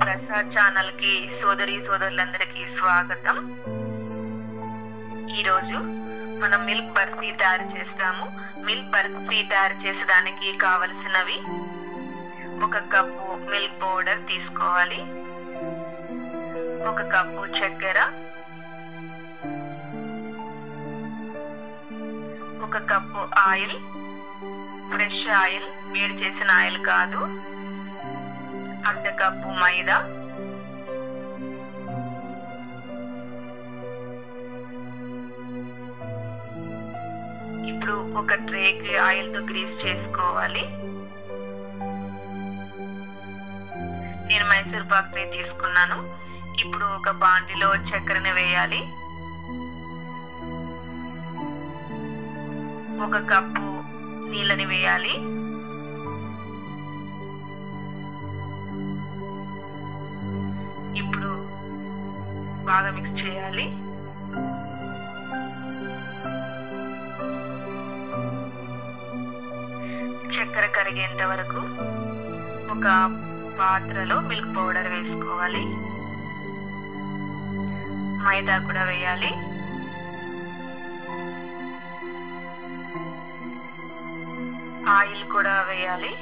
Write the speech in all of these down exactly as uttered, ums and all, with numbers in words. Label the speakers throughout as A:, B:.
A: Prasad channel కి సోదరి సోదరులందరికీ స్వాగతం. ఈరోజు మనం మిల్క్ బర్ఫీ తయారు చేస్తాము. మిల్క్ బర్ఫీ తయారు చేసడానికి కావలసినవి: ఒక కప్పు మిల్క్ పౌడర్ తీసుకోవాలి, ఒక కప్పు చక్కెర, ఒక కప్పు ఆయిల్, ఫ్రెష్ ఆయిల్, వేడి చేసిన ఆయిల్ కాదు, అర్ధ కప్పు మైదా, ఇప్పుడు ఒక ట్రేకి ఆయిల్ తో గ్రీస్ చేసుకోవాలి. నేను మైసూర్ పాక్ ట్రే తీసుకున్నాను. ఇప్పుడు ఒక బాండిలో చక్కెరని వేయాలి, ఒక కప్పు నీళ్ళని వేయాలి, ఇప్పుడు బాగా మిక్స్ చేయాలి. చక్కెర కరిగేంత వరకు ఒక పాత్రలో మిల్క్ పౌడర్ వేసుకోవాలి, మైదా కూడా వేయాలి, ఆయిల్ కూడా వేయాలి.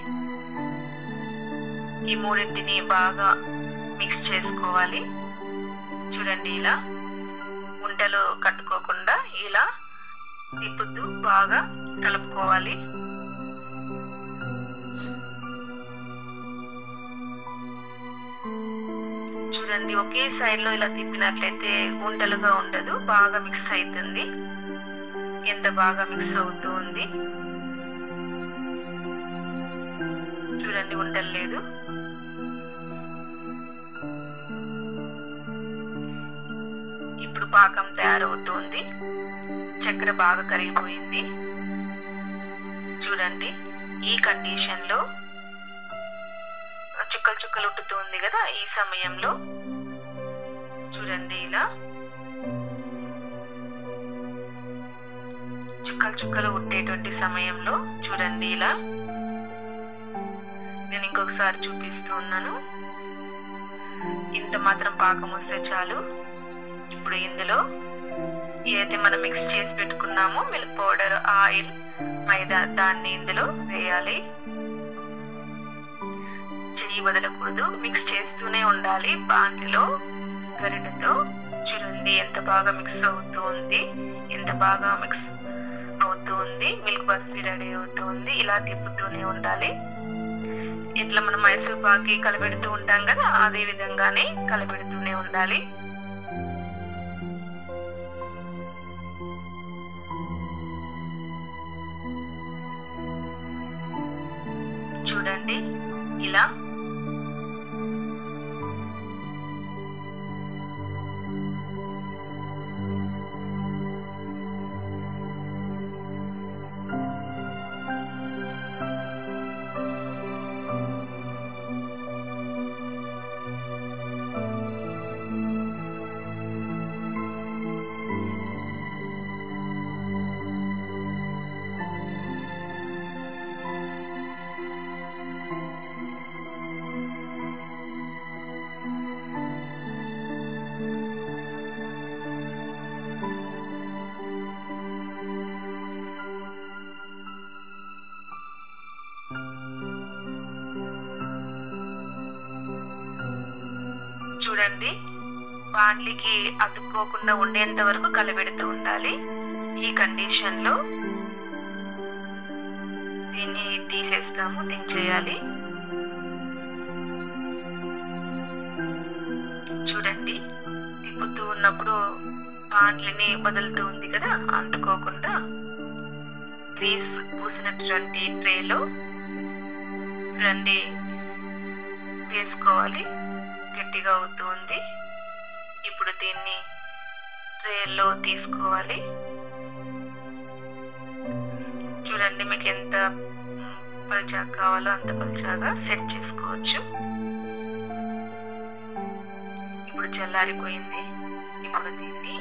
A: ఈ మూడింటిని బాగా మిక్స్ చేసుకోవాలి. చూడండి, ఇలా ఉంటలు కట్టుకోకుండా ఇలా తిప్పుతూ బాగా కలుపుకోవాలి. చూడండి, ఒకే సైడ్ లో ఇలా తిప్పినట్లయితే ఉంటలుగా ఉండదు, బాగా మిక్స్ అవుతుంది. ఎంత బాగా మిక్స్ అవుతూ ఉంది చూడండి, ఉండలు లేదు. ఇప్పుడు పాకం తయారవుతుంది. చక్కెర బాగా కరిగిపోయింది. చూడండి, ఈ కండిషన్ లో చుక్కలు చుక్కలు ఉట్టుతుంది కదా, ఈ సమయంలో చూడండి, ఇలా చుక్కలు చుక్కలు ఉట్టేటువంటి సమయంలో చూడండి, ఇలా నేను ఇంకొకసారి చూపిస్తూ ఉన్నాను. ఇంత మాత్రం పాకం వస్తే చాలు. ఇప్పుడు ఇందులో ఏదైతే మనం మిక్స్ చేసి పెట్టుకున్నామో మిల్క్ పౌడర్, ఆయిల్, మైదా, దాన్ని ఇందులో వేయాలి. చెయ్యి వదలకూడదు, మిక్స్ చేస్తూనే ఉండాలి బాండిలో గరిటెతో. చూడండి, ఎంత బాగా మిక్స్ అవుతూ ఉంది, ఎంత బాగా మిక్స్ అవుతూ ఉంది. మిల్క్ బర్ఫీ రెడీ అవుతూ ఉంది. ఇలా తిప్పుతూనే ఉండాలి. ఇట్లా మనం మైసూర్ పాకి కలబెడుతూ ఉంటాం కదా, అదే విధంగానే కలబెడుతూనే ఉండాలి. చూడండి, ఇలా చూడండి, బాండ్లీకి అతుక్కోకుండా ఉండేంత వరకు కలబెడుతూ ఉండాలి. ఈ కండిషన్ లో దీన్ని తీసేస్తాము, దించేయాలి. చూడండి, తిప్పుతూ ఉన్నప్పుడు బాండ్లీని వదులుతూ ఉంది కదా, అంటుకోకుండా గ్రీస్ పూసినటువంటి ట్రేలో చూడండి వేసుకోవాలి. గట్టిగా అవుతుంది. ఇప్పుడు దీన్ని ట్రేలో తీసుకోవాలి. చూడండి, మీకు ఎంత పల్చగా కావాలో అంత పల్చగా సెట్ చేసుకోవచ్చు. ఇప్పుడు చల్లారిపోయింది. ఇప్పుడు దీన్ని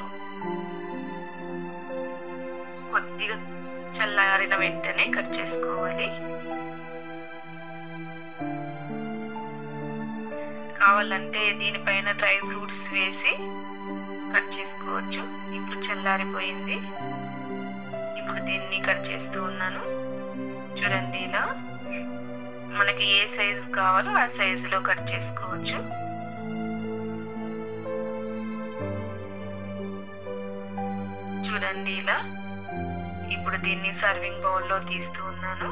A: కొద్దిగా చల్లారిన వెంటనే కట్ చేసుకోవాలి. కావాలంటే దీనిపైన డ్రై ఫ్రూట్స్ వేసి కట్ చేసుకోవచ్చు. ఇప్పుడు చల్లారిపోయింది. ఇప్పుడు దీన్ని కట్ చేస్తూ ఉన్నాను. చూడండి, ఇలా మనకి ఏ సైజు కావాలో ఆ సైజులో కట్ చేసుకోవచ్చు. చూడండి, ఇలా ఇప్పుడు దీన్ని సర్వింగ్ బౌల్లో తీస్తూ ఉన్నాను.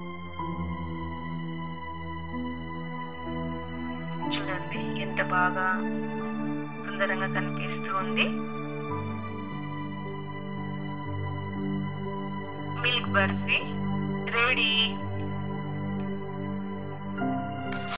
A: చూడండి ఎంత బాగా సుందరంగా కనిపిస్తూ ఉంది. Milk barfi ready.